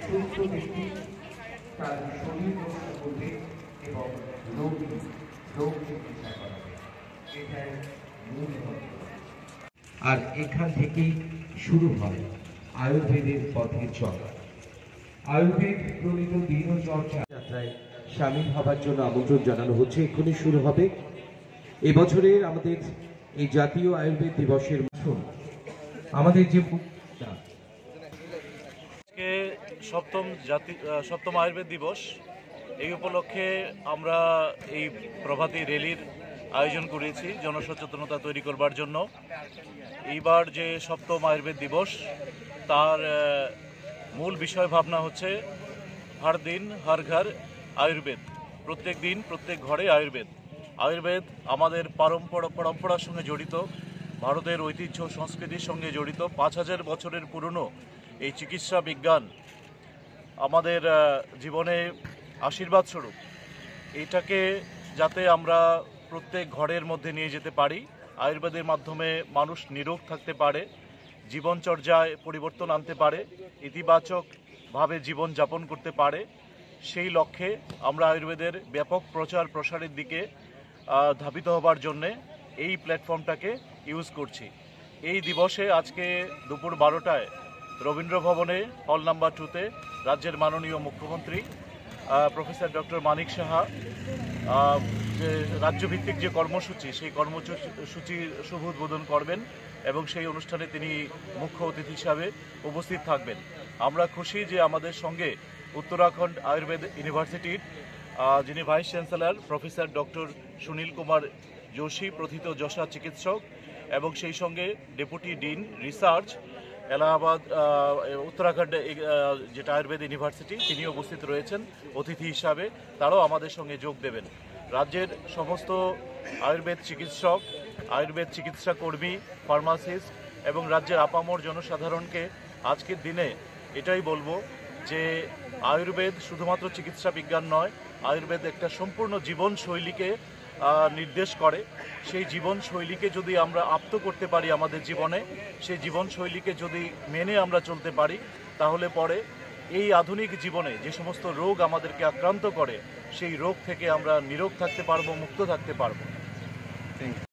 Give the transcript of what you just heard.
সুস্থ ব্যক্তি তার শরীর রক্ষা করবে এবং রোগ চিকিৎসা করাবে, এটাই মূল মন্ত্র। আর এখান থেকেই শুরু হয় আয়ুর্বেদের পথের চলা। আয়ুর্বেদ প্রণীত দিনচর্চা যাত্রায় সামিল হবার জন্য আমন্ত্রণ জানানো হচ্ছে। এক্ষুনি শুরু হবে এবছরের আমাদের এই জাতীয় আয়ুর্বেদ দিবসের মাসুল। আমাদের যে সপ্তম আয়ুর্বেদ দিবস, এই উপলক্ষে আমরা এই প্রভাতী র্যালির আয়োজন করেছি জনসচেতনতা তৈরি করবার জন্য। এইবার যে সপ্তম আয়ুর্বেদ দিবস, তার মূল বিষয় ভাবনা হচ্ছে হর দিন হর ঘর আয়ুর্বেদ, প্রত্যেক দিন প্রত্যেক ঘরে আয়ুর্বেদ। আয়ুর্বেদ আমাদের পরম্পরার সঙ্গে জড়িত, ভারতের ঐতিহ্য সংস্কৃতির সঙ্গে জড়িত। 5000 বছরের পুরনো এই চিকিৎসা বিজ্ঞান আমাদের জীবনে আশীর্বাদ স্বরূপ। এইটাকে যাতে আমরা প্রত্যেক ঘরের মধ্যে নিয়ে যেতে পারি, আয়ুর্বেদের মাধ্যমে মানুষ নিরোগ থাকতে পারে, জীবনচর্যায় পরিবর্তন আনতে পারে, ইতিবাচকভাবে জীবন যাপন করতে পারে, সেই লক্ষ্যে আমরা আয়ুর্বেদের ব্যাপক প্রচার প্রসারের দিকে ধাবিত হবার জন্যে এই প্ল্যাটফর্মটাকে ইউজ করছি। এই দিবসে আজকে দুপুর 12টায় রবীন্দ্র ভবনে হল নাম্বার 2-তে রাজ্যের মাননীয় মুখ্যমন্ত্রী প্রফেসর ডক্টর মানিক সাহা যে রাজ্যভিত্তিক যে কর্মসূচি, সেই কর্মসূচির শুভ উদ্বোধন করবেন এবং সেই অনুষ্ঠানে তিনি মুখ্য অতিথি হিসাবে উপস্থিত থাকবেন। আমরা খুশি যে আমাদের সঙ্গে উত্তরাখণ্ড আয়ুর্বেদ ইউনিভার্সিটির যিনি vice chancellor professor doctor Sunil Kumar Joshi, প্রথিত যশা চিকিৎসক, এবং সেই সঙ্গে deputy dean research Allahabad Uttarakhand যেটা আয়ুর্বেদ ইউনিভার্সিটি, তিনি উপস্থিত রয়েছেন অতিথি হিসাবে। তারাও আমাদের সঙ্গে যোগ দেবেন। রাজ্যের সমস্ত আয়ুর্বেদ চিকিৎসক, আয়ুর্বেদ চিকিৎসা কর্মী, ফার্মাসিস্ট এবং রাজ্যের আপামর জনসাধারণকে আজকের দিনে এটাই বলবো যে আয়ুর্বেদ শুধুমাত্র চিকিৎসা বিজ্ঞান নয়, আয়ুর্বেদ একটা সম্পূর্ণ জীবনশৈলীকে নির্দেশ করে। সেই জীবনশৈলীকে যদি আমরা আপ্ত করতে পারি আমাদের জীবনে, সেই জীবনশৈলীকে যদি মেনে আমরা চলতে পারি, তাহলে পরে এই আধুনিক জীবনে যে সমস্ত রোগ আমাদেরকে আক্রান্ত করে, সেই রোগ থেকে আমরা নিরোগ থাকতে পারবো, মুক্ত থাকতে পারবো।